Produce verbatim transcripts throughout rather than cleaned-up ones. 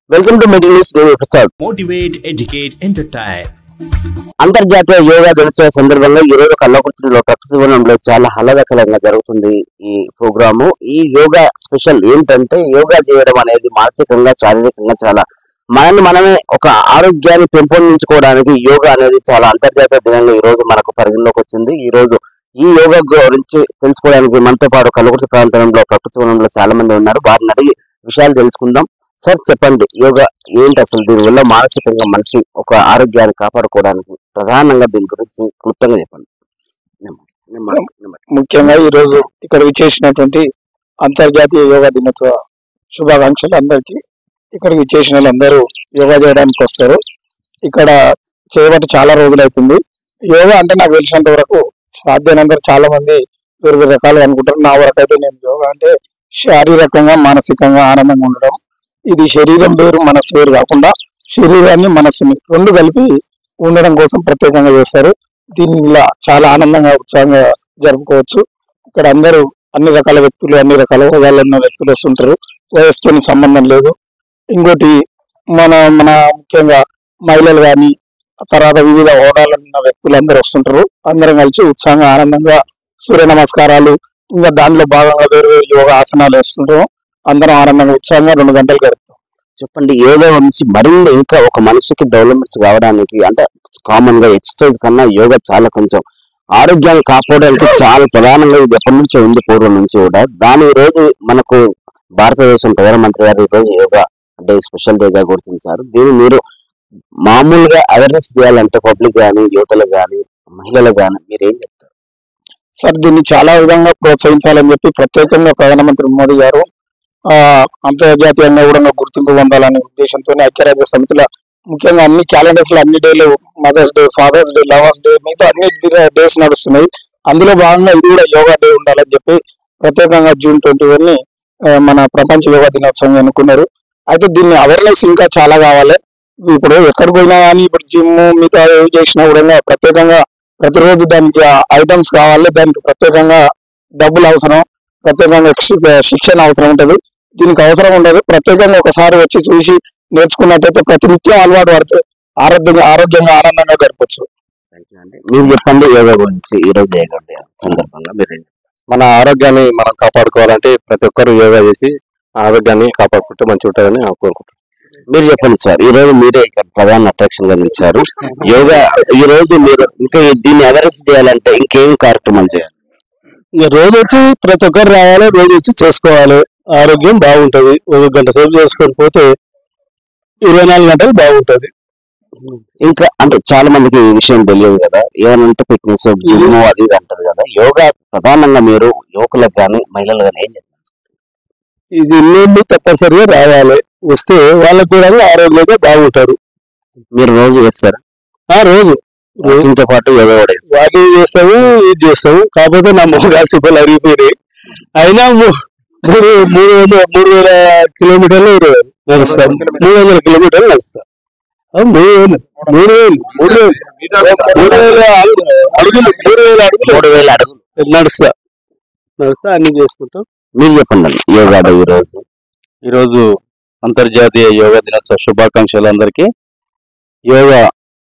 Welcome to middle east Prasad. Motivate, educate, entertain. అంతర్జాతీయ యోగా దినోత్సవ సందర్భంగా ఈ రోజు కల్లకుర్తిలో ప్రకృతి వనంలో చాలా ఆహ్లాదకరంగా జరుగుతుంది ఈ ప్రోగ్రాము. ఈ యోగా స్పెషల్ ఏంటంటే యోగా చేయడం అనేది మానసికంగా శారీరకంగా చాలా మనల్ని మనమే ఒక ఆరోగ్యాన్ని పెంపొందించుకోవడానికి యోగా అనేది చాలా అంతర్జాతీయ దినంగా ఈ రోజు మనకు పరిగణలోకి వచ్చింది. ఈ రోజు ఈ యోగా గురించి తెలుసుకోవడానికి మనతో పాటు కల్లకుర్తి ప్రాంతంలో ప్రకృతి వనంలో చాలా మంది ఉన్నారు. వారిని అడిగి విషయాలు తెలుసుకుందాం. సార్ చెప్పండి, యోగా ఏంటి అసలు? దీనివల్ల మానసికంగా మనిషి ఒక ఆరోగ్యాన్ని కాపాడుకోవడానికి ప్రధానంగా దీని గురించి క్లుప్తంగా చెప్పండి. ముఖ్యంగా ఈ రోజు ఇక్కడ విచ్చేసినటువంటి అంతర్జాతీయ యోగా దినోత్సవ శుభాకాంక్షలు అందరికీ. ఇక్కడికి విచ్చేసిన వాళ్ళందరూ యోగా చేయడానికి వస్తారు. ఇక్కడ చేయబట్టి చాలా రోజులు అవుతుంది. యోగా అంటే నాకు తెలిసినంత వరకు సాధ్యమైనంత చాలా మంది వేరు వేరు రకాలుగా అనుకుంటారు. నా వరకు అయితే నేను యోగా అంటే శారీరకంగా మానసికంగా ఆనందంగా ఉండడం. ఇది శరీరం వేరు మనసు వేరు కాకుండా శరీరాన్ని మనసుని రెండు కలిపి ఉండడం కోసం ప్రత్యేకంగా చేస్తారు. దీనిలో చాలా ఆనందంగా ఉత్సాహంగా జరుపుకోవచ్చు. ఇక్కడ అందరూ అన్ని రకాల వ్యక్తులు అన్ని రకాల హోదాల్లో ఉన్న వ్యక్తులు వస్తుంటారు. వయస్సుతో సంబంధం లేదు. ఇంకోటి మన మన ముఖ్యంగా మహిళలు కానీ తర్వాత వివిధ హోదాల్లో ఉన్న వ్యక్తులు అందరూ వస్తుంటారు. అందరం కలిసి ఉత్సాహంగా ఆనందంగా సూర్య నమస్కారాలు ఇంకా దానిలో భాగంగా వేరు వేరు యోగా ఆసనాలు వేస్తుంటారు. అందరం ఆనందంగా ఉత్సాహంగా రెండు గంటలు గడుపుతాం. చెప్పండి, యోగా నుంచి మరింత ఇంకా ఒక మనిషికి డెవలప్మెంట్స్ కావడానికి అంటే కామన్ గా ఎక్సర్సైజ్ కన్నా యోగా చాలా కొంచెం ఆరోగ్యాన్ని కాపాడడానికి చాలా ప్రధానంగా ఇది ఎప్పటి నుంచో ఉంది, పూర్వం నుంచి కూడా. దాని ఈ రోజు మనకు భారతదేశం ప్రధానమంత్రి గారు ఈ రోజు యోగా డే స్పెషల్ డేగా గుర్తించారు. దీన్ని మీరు మామూలుగా అవేర్నెస్ చేయాలంటే పబ్లిక్ కానీ యువతలు కానీ మహిళలు కానీ మీరు ఏం చెప్తారు? సార్, దీన్ని చాలా విధంగా ప్రోత్సహించాలని చెప్పి ప్రత్యేకంగా ప్రధానమంత్రి మోదీ గారు ఆ అంతర్జాతీయంగా కూడా గుర్తింపు పొందాలనే ఉద్దేశంతో ఐక్యరాజ్య సమితిలో ముఖ్యంగా అన్ని క్యాలెండర్స్ లో అన్ని డేలు mother's day, father's day, lovers day, మిగతా అన్ని డేస్ నడుస్తున్నాయి. అందులో భాగంగా ఇది కూడా యోగా డే ఉండాలని చెప్పి ప్రత్యేకంగా జూన్ ట్వంటీ వన్ ని మన ప్రపంచ యోగా దినోత్సవం ఎన్నుకున్నారు. అయితే దీన్ని అవేర్నెస్ ఇంకా చాలా కావాలి. ఇప్పుడు ఎక్కడికి పోయినా కానీ ఇప్పుడు జిమ్ మిగతా ఏవి చేసినా కూడా ప్రత్యేకంగా ప్రతిరోజు దానికి ఐటమ్స్ కావాలి. దానికి ప్రత్యేకంగా డబ్బులు అవసరం, ప్రత్యేకంగా శిక్షణ అవసరం ఉంటుంది. దీనికి అవసరం ఉండదు. ప్రత్యేకంగా ఒకసారి వచ్చి చూసి నేర్చుకున్నట్టయితే ప్రతినిత్యం అలవాటు పడితే ఆరోగ్యంగా ఆరోగ్యంగా ఆనందంగా గడపచ్చు. మీరు చెప్పండి యోగా గురించి ఈ రోజు యోగా డే సందర్భంగా మీరు. మన ఆరోగ్యాన్ని మనం కాపాడుకోవాలంటే ప్రతి ఒక్కరు యోగా చేసి ఆరోగ్యాన్ని కాపాడుకుంటే మంచిగా ఉంటుందని కోరుకుంటున్నాను. మీరు చెప్పండి సార్, ఈ రోజు మీరే ఇక్కడ ప్రధాన అట్రాక్షన్ గా నిలిచారు. యోగా ఈ రోజు మీరు ఇంకా దీన్ని అవేర్నెస్ చేయాలంటే ఇంకేం కార్యక్రమాలు చేయాలి? ఇంకా రోజు వచ్చి ప్రతి ఒక్కరు రావాలి, రోజు వచ్చి చేసుకోవాలి. ఆరోగ్యం బాగుంటది. ఒక గంట సేపు చేసుకొని పోతే ఇరవై నాలుగు గంటలు బాగుంటది. ఇంకా అంటే చాలా మందికి ఈ విషయం తెలియదు కదా, ఏమనంటే ఫిట్నెస్ జిమ్ అది ఇది అంటారు కదా. యోగా ప్రధానంగా మీరు యువకులకు కానీ మహిళలకు కానీ ఏం చెప్తారు? ఇది ఇల్లు తప్పనిసరిగా రావాలి. వస్తే వాళ్ళకు కూడా ఆరోగ్యంగా బాగుంటారు. మీరు రోజు చేస్తారా? ఆ రోజు ఇంతో పాటు యోగా కూడా చేస్తారు. వాకింగ్ చేస్తాము, ఇది చేస్తాము. కాకపోతే నా మొహగాలు చుక్కలు అరిగిపోయినాయి. అయినా మూడు మూడు వందల మూడు వేల కిలోమీటర్లు నడుస్తాం. మూడు వందల కిలోమీటర్లు నడుస్తాం. మూడు వేలు మూడు వేలు మూడు వేలు మూడు వేల అడుగులు మూడు వేల అడుగులు మూడు వేల అడుగులు నడుస్తా నడుస్తా అన్ని చేసుకుంటాం. మీరు చెప్పండి యోగా డే ఈ రోజు. ఈరోజు అంతర్జాతీయ యోగా దినోత్సవ శుభాకాంక్షలు అందరికీ. యోగా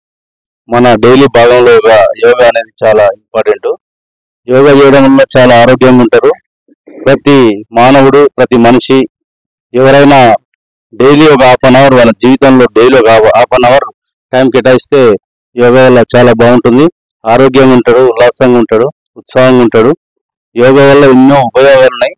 మన డైలీ భాగంలో యోగా అనేది చాలా ఇంపార్టెంట్. యోగా చేయడం వల్ల చాలా ఆరోగ్యంగా ఉంటారు. ప్రతి మానవుడు ప్రతి మనిషి ఎవరైనా డైలీ ఒక హాఫ్ అన్ అవర్ వాళ్ళ జీవితంలో డైలీ ఒక హాఫ్ అన్ అవర్ టైం కేటాయిస్తే యోగా వల్ల చాలా బాగుంటుంది. ఆరోగ్యంగా ఉంటాడు, ఉల్లాసంగా ఉంటాడు, ఉత్సాహంగా ఉంటాడు. యోగా వల్ల ఎన్నో ఉపయోగాలు ఉన్నాయి.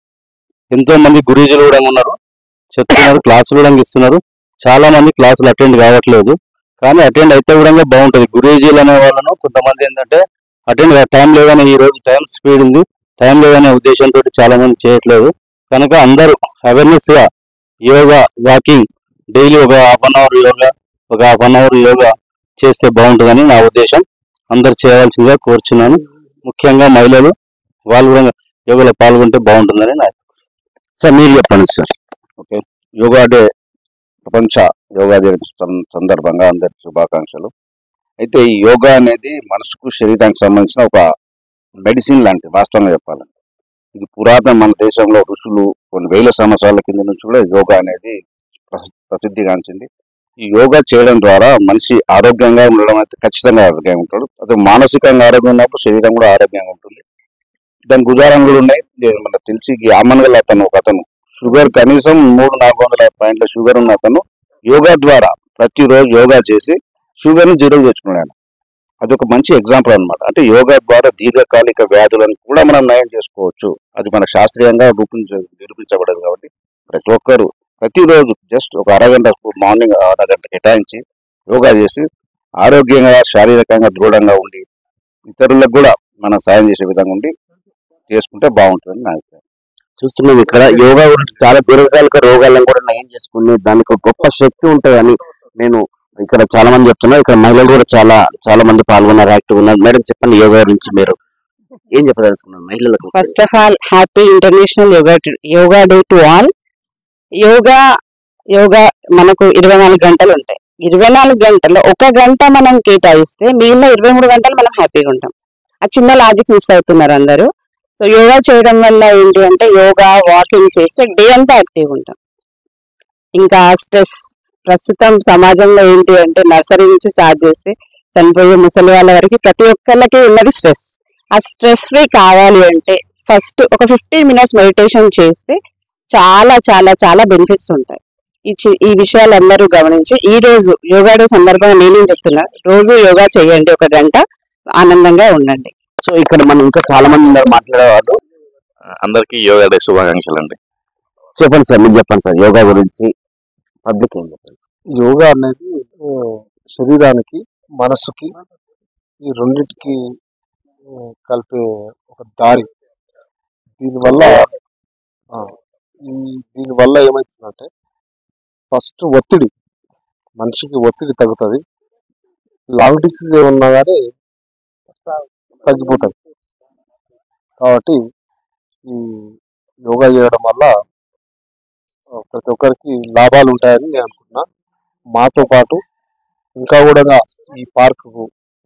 ఎంతో మంది గురూజీలు కూడా ఉన్నారు, చెప్తున్నారు, క్లాసులు కూడా ఇస్తున్నారు. చాలా మంది క్లాసులు అటెండ్ కావట్లేదు, కానీ అటెండ్ అయితే కూడా బాగుంటుంది. గురూజీలు అనే వాళ్ళను కొంతమంది ఏంటంటే అటెండ్ టైం లేదనే, ఈ రోజు టైం స్పీడ్ ఉంది, టైం లేదనే ఉద్దేశంతో చాలా మంది చేయట్లేదు. కనుక అందరూ అవేర్నెస్ గా యోగా వాకింగ్ డైలీ ఒక హాఫ్ అన్ అవర్ యోగా ఒక హాఫ్ అన్ అవర్ యోగా చేస్తే బాగుంటుందని నా ఉద్దేశం. అందరు చేయవలసిందిగా కోరుచున్నాను. ముఖ్యంగా మహిళలు వాళ్ళు కూడా యోగాలో పాల్గొంటే బాగుంటుందని నా. సార్ మీరు చెప్పండి సార్. ఓకే, యోగా డే ప్రపంచ యోగా డే సందర్భంగా అందరికి శుభాకాంక్షలు. అయితే ఈ యోగా అనేది మనసుకు శరీరానికి సంబంధించిన ఒక మెడిసిన్ లాంటి, వాస్తవంగా చెప్పాలంటే ఇది పురాతన మన దేశంలో ఋషులు కొన్ని వేల సంవత్సరాల కింద నుంచి కూడా యోగా అనేది ప్రసి- ప్రసిద్ధిగాంచింది. ఈ యోగా చేయడం ద్వారా మనిషి ఆరోగ్యంగా ఉండడం అయితే ఖచ్చితంగా ఆరోగ్యంగా ఉంటాడు. అదే మానసికంగా ఆరోగ్యం ఉన్నప్పుడు శరీరం కూడా ఆరోగ్యంగా ఉంటుంది. దానికి ఉదాహరణలు కూడా ఉన్నాయి. ఇది మనకు తెలిసి ఈ ఆమన్గల్ అతను ఒక అతను షుగర్ కనీసం మూడు నాలుగు వందల పాయింట్ల షుగర్ ఉన్న అతను యోగా ద్వారా ప్రతిరోజు యోగా చేసి షుగర్ ని జీరో తెచ్చుకున్నాడు. అది ఒక మంచి ఎగ్జాంపుల్ అన్నమాట. అంటే యోగా ద్వారా దీర్ఘకాలిక వ్యాధులను కూడా మనం నయం చేసుకోవచ్చు. అది మన శాస్త్రీయంగా రూపించ నిరూపించబడదు. కాబట్టి ప్రతి ఒక్కరు ప్రతిరోజు జస్ట్ ఒక అరగంట మార్నింగ్ అరగంట కేటాయించి యోగా చేసి ఆరోగ్యంగా శారీరకంగా దృఢంగా ఉండి ఇతరులకు కూడా మనం సాయం చేసే విధంగా ఉండి చేసుకుంటే బాగుంటుందని నా అభిప్రాయం. చూస్తున్నాం ఇక్కడ యోగా గురించి చాలా దీర్ఘకాలిక రోగాలను కూడా నయం చేసుకుని దానికి ఒక గొప్ప శక్తి ఉంటుందని నేను ఇక్కడ చాలా మంది చెప్తున్నారు. ఇక్కడ మహిళలు కూడా చాలా చాలా మంది పాల్గొన్నారు, యాక్టివ్ ఉన్నారు. మేడం చెప్పండి, యోగా గురించి మీరు ఏం చెప్పదలుచుకున్నారు మహిళలకు? First of all happy international yoga yoga day to all. Yoga yoga మనకు ఇరవై నాలుగు గంటలు ఉంటాయి. ఇరవై నాలుగు గంటల్లో ఒక గంట మనం కేటాయిస్తే మిగిలిన ఇరవై మూడు గంటలు మనం హ్యాపీగా ఉంటాం. ఆ చిన్న లాజిక్ మిస్ అవుతున్నారు అందరూ. సో యోగా చేయడం వల్ల ఏంటి అంటే యోగా వాకింగ్ చేస్తే డే అంతా యాక్టివ్ ఉంటాం. ఇంకా స్ట్రెస్ ప్రస్తుతం సమాజంలో ఏంటి అంటే నర్సరీ నుంచి స్టార్ట్ చేస్తే చనిపోయే ముసలి వాళ్ళ వరకు ప్రతి ఒక్కళ్ళకి ఉన్నది స్ట్రెస్. ఆ స్ట్రెస్ ఫ్రీ కావాలి అంటే ఫస్ట్ ఒక ఫిఫ్టీన్ మినిట్స్ మెడిటేషన్ చేస్తే చాలా చాలా చాలా బెనిఫిట్స్ ఉంటాయి. ఈ చి- ఈ విషయాలు అందరూ గమనించి ఈ రోజు యోగా డే సందర్భంగా నేనేం చెప్తున్నా, రోజు యోగా చేయండి, ఒక గంట ఆనందంగా ఉండండి. సో ఇక్కడ మనం ఇంకా చాలా మంది ఉన్నారు మాట్లాడేవాళ్ళు. అందరికీ యోగా డే శుభాకాంక్షలు అండి. చెప్పండి సార్, మీరు చెప్పండి సార్ యోగా గురించి పబ్లిక్ ఏం చెప్పండి. యోగా అనేది ఆ, శరీరానికి మనస్సుకి ఈ రెండింటికి ఆ, కలిపే ఒక దారి. దీనివల్ల ఆ, ఈ దీనివల్ల ఏమవుతుందంటే ఫస్ట్ ఒత్తిడి, మనిషికి ఒత్తిడి తగ్గుతుంది. లాంగ్ డిసీజ్ ఏమన్నా కానీ తగ్గిపోతుంది. కాబట్టి ఈ యోగా చేయడం వల్ల ఆ, ప్రతి ఒక్కరికి లాభాలు ఉంటాయని నేను అనుకుంటున్నా. మాతో పాటు ఇంకా కూడా ఈ పార్కుకు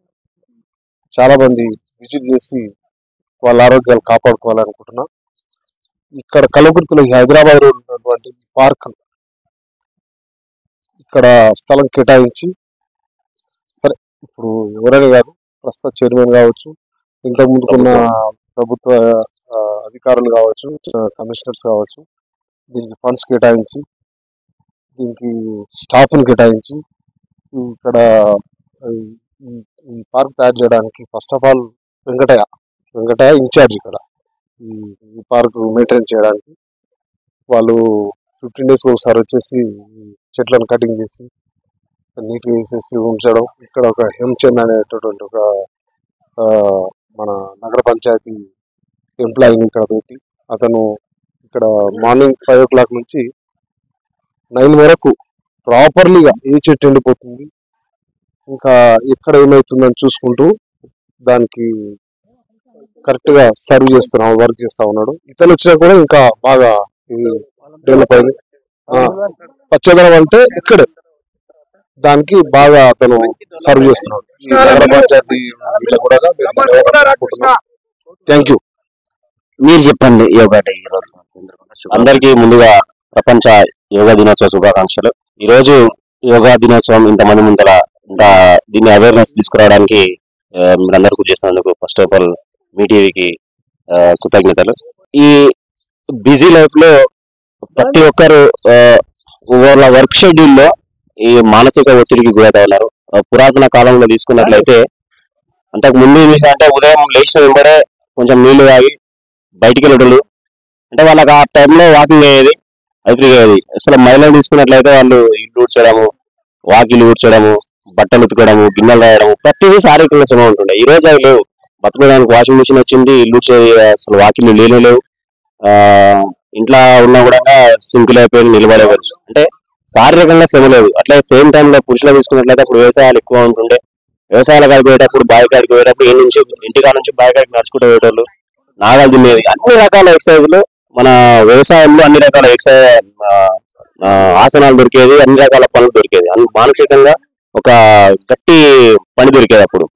చాలా మంది విజిట్ చేసి వాళ్ళ ఆరోగ్యాలు కాపాడుకోవాలనుకుంటున్నా. ఇక్కడ కలవకుర్తిలో ఈ హైదరాబాద్ రోడ్ ఉన్నటువంటి ఈ పార్క్ ఇక్కడ స్థలం కేటాయించి, సరే ఇప్పుడు ఎవరైనా కాదు, ప్రస్తుత చైర్మన్ కావచ్చు, ఇంతకు ముందుకున్న ప్రభుత్వ ఆ, అధికారులు కావచ్చు, కమిషనర్స్ కావచ్చు, దీనికి ఫండ్స్ కేటాయించి దీనికి స్టాఫ్ని కేటాయించి ఇక్కడ ఈ- ఈ- ఈ పార్క్ తయారు చేయడానికి first of all Venkataiah Venkataiah incharge ఇక్కడ ఈ ఈ పార్క్ మెయింటైన్ చేయడానికి. వాళ్ళు ఫిఫ్టీన్ డేస్కి ఒకసారి వచ్చేసి ఈ చెట్లను కటింగ్ చేసి నీట్గా వేసేసి ఉంచడం. ఇక్కడ ఒక హెమ్చంద్ అనేటటువంటి ఒక ఆ, మన నగర పంచాయతీ ఎంప్లాయీని ఇక్కడ పెట్టి అతను ఇక్కడ మార్నింగ్ ఫైవ్ ఓ క్లాక్ నుంచి నైన్ వరకు ప్రాపర్లీగా ఏ చెట్టు ఎండిపోతుంది, ఇంకా ఎక్కడ ఏమవుతుందని చూసుకుంటూ దానికి కరెక్ట్ గా సర్వ్ చేస్తున్నాడు, వర్క్ చేస్తా ఉన్నాడు. ఇతను వచ్చినా కూడా ఇంకా బాగా ఇది డెవలప్ అయింది. ఆ, పచ్చదనం అంటే ఇక్కడే దానికి బాగా అతను సర్వ్ చేస్తున్నాడు. ఈ నగర పంచాయతీ వీళ్ళకు కూడా మేము ధన్యవాదాలు తెలుపుకుంటున్నాం. Thank you. మీరు చెప్పండి యోగా డే ఈ రోజు సందర్భంగా శుభాకాంక్షలు. అందరికీ ముందుగా ప్రపంచ యోగా దినోత్సవ శుభాకాంక్షలు. ఈ రోజు యోగా దినోత్సవం ఇంతమంది ముందర ఇంత దీన్ని అవేర్నెస్ తీసుకురావడానికి ఆ, మీరందరూ కృషి చేస్తున్నందుకు ఫస్ట్ ఆఫ్ ఆల్ మీ టీవీకి కృతజ్ఞతలు. ఈ బిజీ లైఫ్ లో ప్రతి ఒక్కరు ఆ, వాళ్ళ వర్క్ షెడ్యూల్ లో ఈ మానసిక ఒత్తిడికి గురవుతా ఉన్నారు. ఆ, పురాతన కాలంలో తీసుకున్నట్లయితే అంతకు ముందు ఏం చేశారంటే ఉదయం లేచిన వెంబడే కొంచెం నీళ్లు తాగి బయటికి వెళ్ళటలు, అంటే వాళ్ళకి ఆ టైంలో వాకింగ్ అయ్యేది, అది ఫ్రీగా అయ్యేది. అసలు మహిళలు తీసుకున్నట్లయితే వాళ్ళు ఇల్లు ఊడ్చడము, వాకిలు ఊడ్చడము, బట్టలు ఉతకడము, గిన్నెలు రాయడము, ప్రతిదీ శారీరకంగా శ్రమ ఉంటుండే. ఈ రోజు అవి లేవు. బతకడానికి వాషింగ్ మిషన్ వచ్చింది, ఇల్లు ఊడ్చేది అసలు వాకిలు లేనే లేవు. ఆ ఇంట్లో ఉన్నా కూడా సింకులు అయిపోయి నిలబడే పరిస్థితి. అంటే శారీరకంగా శ్రమ లేదు. అట్లా సేమ్ టైంలో పురుషులు తీసుకున్నట్లయితే అప్పుడు వ్యవసాయాలు ఎక్కువ ఉంటుండే. వ్యవసాయాలు కాడికి పోయేటప్పుడు బావి కాడికి పోయేటప్పుడు ఈ నుంచి ఇంటికా నుంచి బావి కాడికి నడుచుకుంటూ పోయేటోళ్ళు, నాగలు తినేది. అన్ని రకాల ఎక్సర్సైజ్లు మన వ్యవసాయంలో అన్ని రకాల ఎక్సర్సైజ్ ఆసనాలు దొరికేది, అన్ని రకాల పనులు దొరికేది. అన్ని మానసికంగా ఒక గట్టి పని దొరికేది అప్పుడు.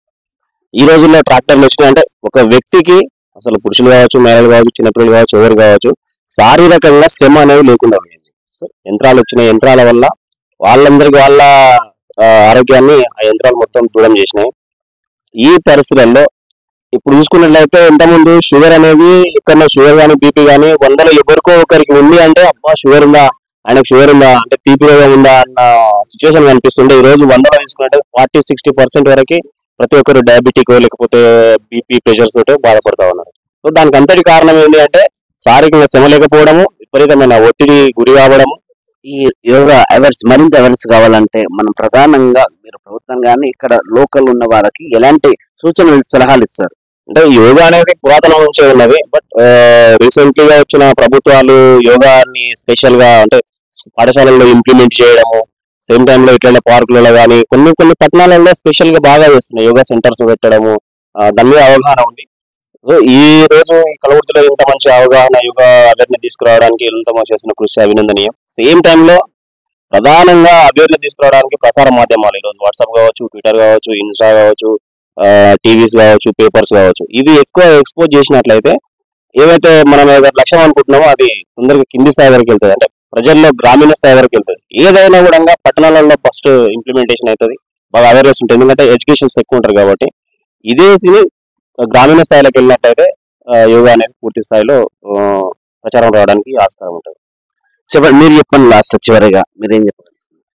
ఈ రోజుల్లో ట్రాక్టర్లు వచ్చినాయంటే ఒక వ్యక్తికి అసలు పురుషులు కావచ్చు, మహిళలు కావచ్చు, చిన్నపిల్లలు కావచ్చు, ఎవరు కావచ్చు శారీరకంగా శ్రమ అనేది లేకుండా పోయింది. సో యంత్రాలు వచ్చినాయి, యంత్రాల వల్ల వాళ్ళందరికీ వాళ్ళ ఆ, ఆరోగ్యాన్ని ఆ యంత్రాలు మొత్తం దూరం చేసినాయి. ఈ పరిస్థితుల్లో ఇప్పుడు చూసుకున్నట్లయితే ఇంతకుముందు షుగర్ అనేది ఎక్కడో షుగర్ కానీ బీపీ కానీ వందలో ఎవరికో ఒకరికి ఉంది అంటే అబ్బా షుగర్ ఉందా, ఆయనకు షుగర్ ఉందా అంటే తీపి రోగం ఉందా అన్న సిచ్యువేషన్ కనిపిస్తుండే. ఈ రోజు వందలో తీసుకుంటే ఫార్టీ సిక్స్టీ పర్సెంట్ వరకు ప్రతి ఒక్కరు డయాబెటిక్ లేకపోతే బీపీ ప్రెషర్స్ తోటే బాధపడతా ఉన్నారు. సో దానికి అంతటి కారణం ఏంటి అంటే శారీరకంగా శ్రమ లేకపోవడము, విపరీతమైన ఒత్తిడి గురి కావడము. ఈ యోగా అవేర్స్ మరింత అవేర్స్ కావాలంటే మనం ప్రధానంగా మీరు ప్రభుత్వం కానీ ఇక్కడ లోకల్ ఉన్న వారికి ఎలాంటి సూచనలు సలహాలు ఇస్తారు? అంటే యోగా అనేది పురాతనం నుంచే ఉన్నది. బట్ రీసెంట్లీగా వచ్చిన ప్రభుత్వాలు యోగాని స్పెషల్ గా అంటే పాఠశాలల్లో ఇంప్లిమెంట్ చేయడము, సేమ్ టైంలో ఇట్లా పార్కులలో కానీ కొన్ని కొన్ని పట్టణాలలో స్పెషల్ గా బాగా చేస్తున్నాయి యోగా సెంటర్స్ పెట్టడము. ఆ, దాని మీద అవగాహన ఉంది. సో ఈ రోజు ఈ కలవృత్తిలో ఇంత మంచి అవగాహన యోగా అవేర్నెస్ తీసుకురావడానికి ఎంత మంచి చేసిన కృషి అభినందనీయం. సేమ్ టైంలో ప్రధానంగా అవేర్నెస్ తీసుకురావడానికి ప్రసార మాధ్యమాలు ఈరోజు వాట్సాప్ కావచ్చు, ట్విట్టర్ కావచ్చు, ఇన్స్టా కావచ్చు, టీవీస్ కావచ్చు, పేపర్స్ కావచ్చు, ఇవి ఎక్కువ ఎక్స్పోజ్ చేసినట్లయితే ఏవైతే మనం ఏదైతే లక్ష్యం అనుకుంటున్నామో అది తొందరగా కింది స్థాయి వరకు వెళ్తుంది, అంటే ప్రజల్లో గ్రామీణ స్థాయి వరకు వెళ్తుంది. ఏదైనా కూడా పట్టణాలలో ఫస్ట్ ఇంప్లిమెంటేషన్ అవుతుంది, బాగా అవేర్నెస్ ఉంటుంది. ఎందుకంటే ఎడ్యుకేషన్స్ ఎక్కువ ఉంటారు కాబట్టి. ఇదే గ్రామీణ స్థాయిలోకి వెళ్ళినట్లయితే ఆ, యోగా అనేది పూర్తి స్థాయిలో ఆ, ప్రచారం రావడానికి ఆస్కారం ఉంటుంది. చెప్పండి, మీరు చెప్పండి లాస్ట్ చివరిగా మీరేం చెప్పాలి?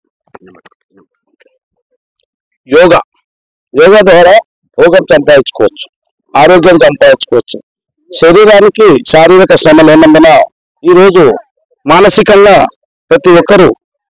యోగా యోగా ద్వారా భోగం సంపాదించుకోవచ్చు, ఆరోగ్యం సంపాదించుకోవచ్చు. శరీరానికి శారీరక శ్రమ లేనందున ఈరోజు మానసికంగా ప్రతి ఒక్కరూ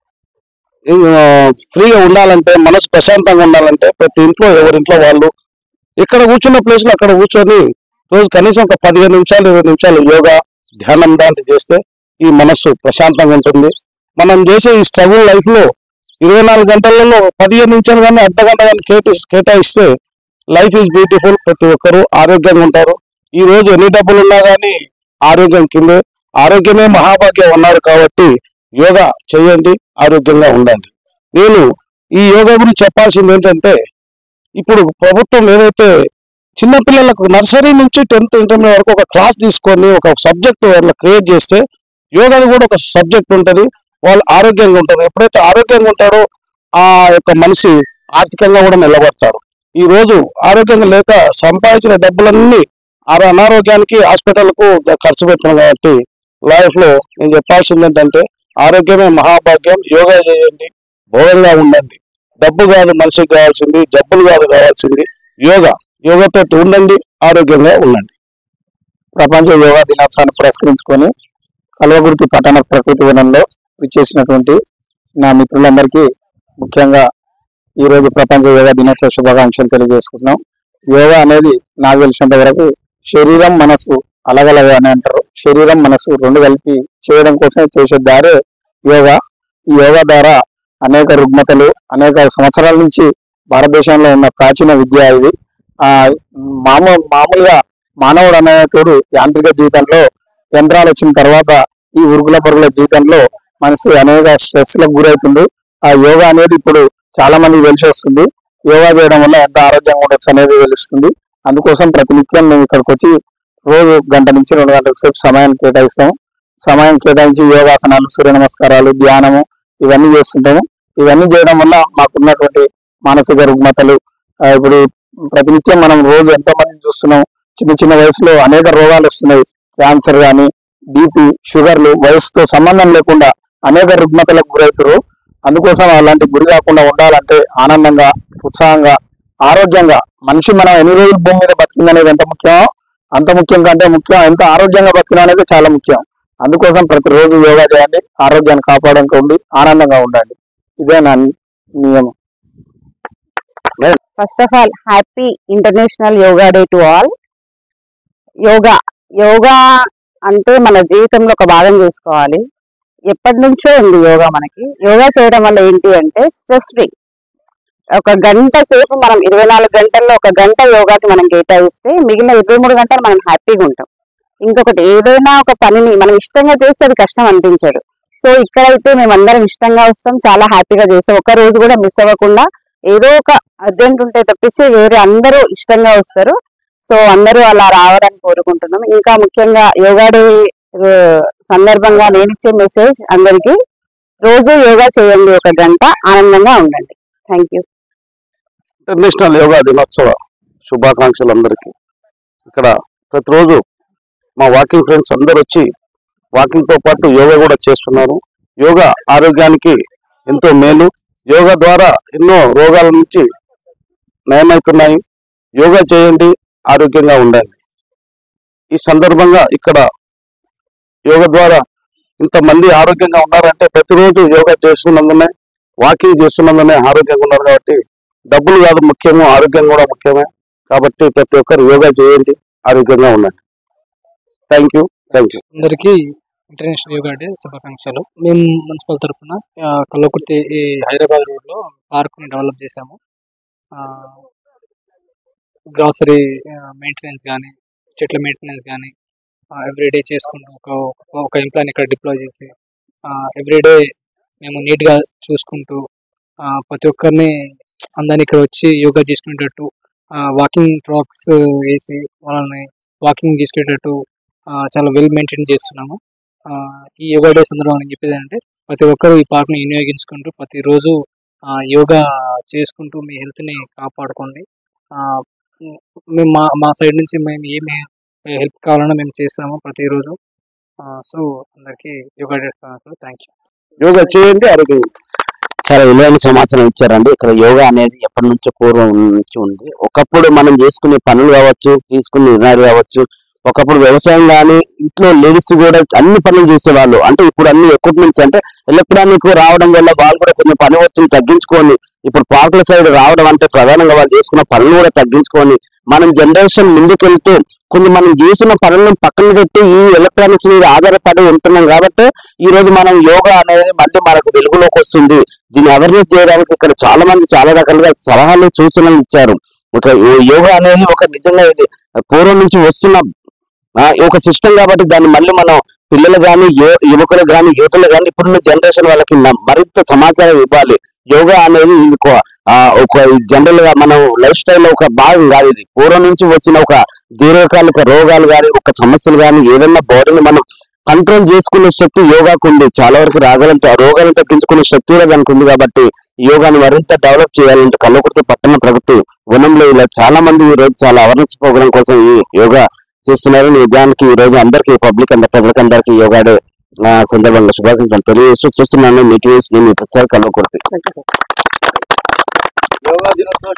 ఆ, ఫ్రీగా ఉండాలంటే, మనసు ప్రశాంతంగా ఉండాలంటే ప్రతి ఇంట్లో ఎవరింట్లో వాళ్ళు ఇక్కడ కూర్చున్న ప్లేస్ లో అక్కడ కూర్చొని రోజు కనీసం ఒక పదిహేను నిమిషాలు ఇరవై నిమిషాలు యోగా ధ్యానం లాంటి చేస్తే ఈ మనస్సు ప్రశాంతంగా ఉంటుంది. మనం చేసే ఈ స్ట్రగుల్ లైఫ్ లో ఇరవై నాలుగు గంటలలో పదిహేను నిమిషాలు కానీ అర్ధ గంట కానీ కేటా కేటాయిస్తే లైఫ్ ఈజ్ బ్యూటిఫుల్. ప్రతి ఒక్కరూ ఆరోగ్యంగా ఉంటారు. ఈ రోజు ఎన్ని డబ్బులు ఉన్నా కానీ ఆరోగ్యం కిందే. ఆరోగ్యమే మహాభాగ్యం అన్నారు కాబట్టి యోగా చేయండి, ఆరోగ్యంగా ఉండండి. నేను ఈ యోగా గురించి చెప్పాల్సింది ఏంటంటే, ఇప్పుడు ప్రభుత్వం ఏదైతే చిన్నపిల్లలకు నర్సరీ నుంచి టెన్త్ ఇంటర్మీడియట్ వరకు ఒక క్లాస్ తీసుకొని ఒక సబ్జెక్ట్ వాళ్ళ క్రియేట్ చేస్తే యోగాది కూడా ఒక సబ్జెక్ట్ ఉంటుంది, వాళ్ళు ఆరోగ్యంగా ఉంటారు. ఎప్పుడైతే ఆరోగ్యంగా ఉంటారో ఆ యొక్క మనిషి ఆర్థికంగా కూడా నిలబడతారు. ఈ రోజు ఆరోగ్యంగా లేక సంపాదించిన డబ్బులన్నీ ఆ అనారోగ్యానికి హాస్పిటల్కు ఖర్చు పెట్టినాం. కాబట్టి లైఫ్ లో నేను చెప్పాల్సింది ఏంటంటే ఆరోగ్యమే మహాభాగ్యం. యోగా చేయండి, భోగంగా ఉండండి. డబ్బు కాదు మనిషికి కావాల్సింది, జబ్బులు కాదు కావాల్సింది యోగా. యోగాతో ఉండండి, ఆరోగ్యంగా ఉండండి. ప్రపంచ యోగా దినోత్సవాన్ని పురస్కరించుకొని కల్వకుర్తి పట్టణ ప్రకృతి వనంలో విచ్చేసినటువంటి నా మిత్రులందరికీ ముఖ్యంగా ఈ రోజు ప్రపంచ యోగా దినోత్సవ శుభాకాంక్షలు తెలియజేసుకుంటున్నాం. యోగా అనేది నాకు తెలిసినంత వరకు శరీరం మనసు అలగలగా అని అంటారు. శరీరం మనసు రెండు కలిపి చేయడం కోసం చేసే దారే యోగా. ఈ యోగా ద్వారా అనేక రుగ్మతలు అనేక సంవత్సరాల నుంచి భారతదేశంలో ఉన్న ప్రాచీన విద్య ఇది. ఆ మామూ మామూలుగా మానవుడు అనేటోడు యాంత్రిక జీవితంలో యంత్రాలు వచ్చిన తర్వాత ఈ ఉరుగుల పరుగుల జీవితంలో మనిషి అనేక స్ట్రెస్ లకు గురవుతుంది. ఆ యోగా అనేది ఇప్పుడు చాలా మందికి తెలిసి వస్తుంది. యోగా చేయడం వల్ల ఎంత ఆరోగ్యంగా ఉండొచ్చు అనేది తెలుస్తుంది. అందుకోసం ప్రతినిత్యం మేము ఇక్కడికి వచ్చి రోజు గంట నుంచి రెండు గంటల సేపు సమయాన్ని కేటాయిస్తాము. సమయం కేటాయించి యోగాసనాలు, సూర్య నమస్కారాలు, ధ్యానము ఇవన్నీ చేస్తుంటాము. ఇవన్నీ చేయడం వల్ల మాకున్నటువంటి మానసిక రుగ్మతలు ఇప్పుడు ప్రతినిత్యం మనం రోజు ఎంతో మందిని చూస్తున్నాం. చిన్న చిన్న వయసులో అనేక రోగాలు వస్తున్నాయి. క్యాన్సర్ కానీ, బీపీ, షుగర్లు వయసుతో సంబంధం లేకుండా అనేక రుగ్మతలకు గురవుతారు. అందుకోసం అలాంటి గురి కాకుండా ఉండాలంటే ఆనందంగా, ఉత్సాహంగా, ఆరోగ్యంగా మనిషి మనం ఎన్ని రోజులు భూమి మీద బతికిందనేది ఎంత ముఖ్యమో అంత ముఖ్యం కంటే ముఖ్యం ఎంత ఆరోగ్యంగా బతికిన అనేది చాలా ముఖ్యం. అందుకోసం ప్రతిరోజు యోగా చేయండి, ఆరోగ్యాన్ని కాపాడుకోండి, ఆనందంగా ఉండండి. ఇదే నా నియమం. First of all happy international yoga day to all. Yoga yoga అంటే మన జీవితంలో ఒక భాగం చేసుకోవాలి. ఎప్పటి నుంచో ఉంది యోగా. మనకి యోగా చేయడం వల్ల ఏంటి అంటే స్ట్రెస్ ఫ్రీ. ఒక గంట సేపు మనం ఇరవై నాలుగు గంటల్లో ఒక గంట యోగాకి మనం కేటాయిస్తే మిగిలిన ఇరవై మూడు గంటలు మనం హ్యాపీగా ఉంటాం. ఇంకొకటి ఏదైనా ఒక పనిని మనం ఇష్టంగా చేస్తే అది కష్టం అనిపించదు. సో ఇక్కడైతే మేమందరం ఇష్టంగా వస్తాం, చాలా హ్యాపీగా చేస్తాం. ఒక రోజు కూడా మిస్ అవ్వకుండా ఏదో ఒక అర్జెంట్ ఉంటే తప్పించి వేరే అందరూ ఇష్టంగా వస్తారు. సో అందరూ అలా రావాలని కోరుకుంటున్నాం. ఇంకా ముఖ్యంగా యోగా డే సందర్భంగా నేను ఇచ్చే మెసేజ్ అందరికి, రోజు యోగా చేయండి, ఒక గంట ఆనందంగా ఉండండి. Thank you. ఇంటర్నేషనల్ యోగా దినోత్సవ శుభాకాంక్షలు అందరికీ. ఇక్కడ ప్రతిరోజు మా వాకింగ్ ఫ్రెండ్స్ అందరు వచ్చి వాకింగ్ తో పాటు యోగా కూడా చేస్తున్నారు. యోగా ఆరోగ్యానికి ఎంతో మేలు. యోగా ద్వారా ఎన్నో రోగాల నుంచి నయమవుతున్నాయి. యోగా చేయండి, ఆరోగ్యంగా ఉండండి. ఈ సందర్భంగా ఇక్కడ యోగా ద్వారా ఇంతమంది ఆరోగ్యంగా ఉన్నారంటే ప్రతిరోజు యోగా చేస్తున్నందునే, వాకింగ్ చేస్తున్నందునే ఆరోగ్యంగా ఉన్నారు. కాబట్టి డబ్బులు కాదు ముఖ్యము, ఆరోగ్యం కూడా ముఖ్యమే. కాబట్టి ప్రతి ఒక్కరు యోగా చేయండి, ఆరోగ్యంగా ఉండండి. థ్యాంక్ యూ థ్యాంక్ యూ అందరికీ ఇంటర్నేషనల్ యోగా డే శుభాకాంక్షలు. మేము మున్సిపల్ తరఫున కల్లకుర్తి ఈ హైదరాబాద్ రోడ్లో పార్క్ని డెవలప్ చేశాము. గ్రాసరీ మెయింటెనెన్స్ కానీ, చెట్ల మెయింటెనెన్స్ కానీ ఎవ్రీడే చేసుకుంటూ ఒక ఒక ఎంప్లాయీని ఇక్కడ డిప్లాయ్ చేసి ఎవ్రీడే మేము నీట్గా చూసుకుంటూ ప్రతి ఒక్కరిని అందరినీ ఇక్కడ వచ్చి యోగా చేసుకునేటట్టు వాకింగ్ ట్రాక్స్ వేసి వాళ్ళని వాకింగ్ చేసుకునేటట్టు చాలా వెల్ మెయింటైన్ చేస్తున్నాము. ఈ యోగా డే సందర్భంగా నేను చెప్పేది ఏంటంటే ప్రతి ఒక్కరు ఈ పార్క్ని వినియోగించుకుంటూ ప్రతిరోజు యోగా చేసుకుంటూ మీ హెల్త్ని కాపాడుకోండి. మేము మా మా సైడ్ నుంచి మేము ఏమి హెల్ప్ కావాలన్నా మేము చేస్తాము ప్రతిరోజు. సో అందరికీ yoga day thank you. Yoga చేయండి, ఆరోగ్యం. చాలా విలువైన సమాచారం ఇచ్చారండి. ఇక్కడ యోగా అనేది ఎప్పటి నుంచో పూర్వం నుంచి ఉంది. ఒకప్పుడు మనం చేసుకునే పనులు కావచ్చు, తీసుకునే నిర్ణయాలు కావచ్చు, ఒకప్పుడు వ్యవసాయం కానీ ఇంట్లో లేడీస్ కూడా అన్ని పనులు చేసేవాళ్ళు. అంటే ఇప్పుడు అన్ని ఎక్విప్మెంట్స్ అంటే ఎలక్ట్రానిక్ రావడం వల్ల వాళ్ళు కూడా కొంచెం పని ఒత్తిడి తగ్గించుకొని ఇప్పుడు పార్కుల సైడ్ రావడం అంటే ప్రధానంగా వాళ్ళు చేసుకున్న పనులు కూడా తగ్గించుకొని మనం జనరేషన్ ముందుకెళ్తూ కొంచెం మనం చేసిన పనులను పక్కన పెట్టి ఈ ఎలక్ట్రానిక్స్ మీద ఆధారపడి ఉంటున్నాం. కాబట్టి ఈ రోజు మనం యోగా అనేది మళ్ళీ మనకు వెలుగులోకి వస్తుంది. దీన్ని అవేర్నెస్ చేయడానికి ఇక్కడ చాలా మంది చాలా రకాలుగా సలహాలు సూచనలు ఇచ్చారు. ఒక యోగా అనేది ఒక నిజంగా ఇది పూర్వం నుంచి వస్తున్న ఒక సిస్టమ్ కాబట్టి దాన్ని మళ్ళీ మనం పిల్లలు కానీ యువకులు కానీ యువతలు కానీ ఇప్పుడున్న జనరేషన్ వాళ్ళకి మరింత సమాచారం ఇవ్వాలి. యోగా అనేది ఒక జనరల్ గా మనం లైఫ్ స్టైల్లో ఒక భాగం కాదు. ఇది పూర్వం నుంచి వచ్చిన ఒక దీర్ఘకాలిక రోగాలు కానీ ఒక సమస్యలు కానీ ఏదైనా బాడీని మనం కంట్రోల్ చేసుకునే శక్తి యోగాకు ఉంది. చాలా వరకు రాగాలంటే రోగాలను తగ్గించుకునే శక్తి కూడా దానికి ఉంది. కాబట్టి యోగాని మరింత డెవలప్ చేయాలంటే కల్లకుర్తి పట్టణ ప్రగతి వనంలో ఇలా చాలా మంది ఈ రోజు చాలా అవేర్నెస్ ప్రోగ్రామ్ కోసం ఈ యోగా చేస్తున్నారు. నిజానికి ఈ రోజు అందరికీ పబ్లిక్ అందరి ప్రజలకు అందరికీ యోగా డే సందర్భంగా శుభాకాంక్షలు తెలియజేస్తూ చూస్తున్నాను. మీటి వేసి నేను ప్రసాద్ కల్లకుర్తి. యోగా దినోత్సవ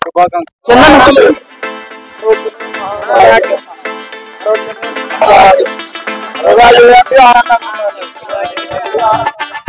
శుభాకాంక్షలు.